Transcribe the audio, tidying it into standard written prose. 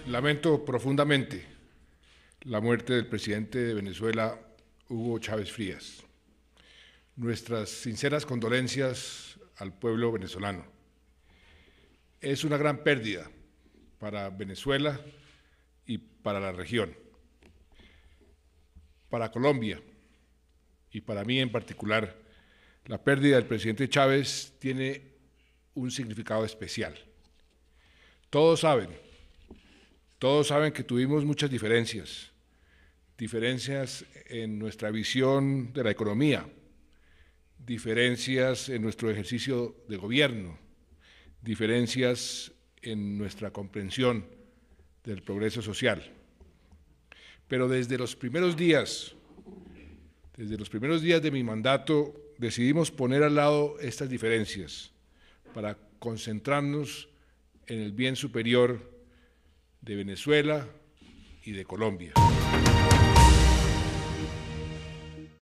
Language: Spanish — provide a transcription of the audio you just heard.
Lamento profundamente la muerte del presidente de Venezuela, Hugo Chávez Frías. Nuestras sinceras condolencias al pueblo venezolano. Es una gran pérdida para Venezuela y para la región, para Colombia y para mí en particular. La pérdida del presidente Chávez tiene un significado especial. Todos saben que tuvimos muchas diferencias en nuestra visión de la economía, diferencias en nuestro ejercicio de gobierno, diferencias en nuestra comprensión del progreso social. Pero desde los primeros días de mi mandato, decidimos poner al lado estas diferencias para concentrarnos en el bien superior de Venezuela y de Colombia.